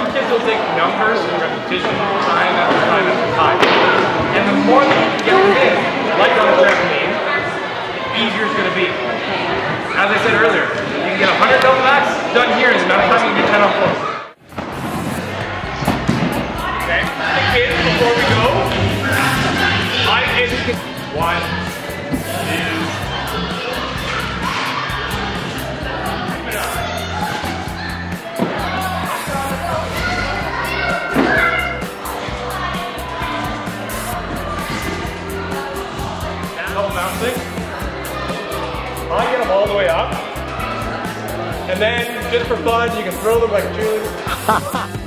kids will take numbers and repetition, time after time after time. And the more that you can get them in, like on a trampoline, easier it's going to be. As I said earlier, you can get 100 double backs done here in the amount of time you can get 10 on floor. Okay, the kids, before we go, one, two, bouncing. I get them all the way up, and then just for fun, you can throw them like a cheerleader.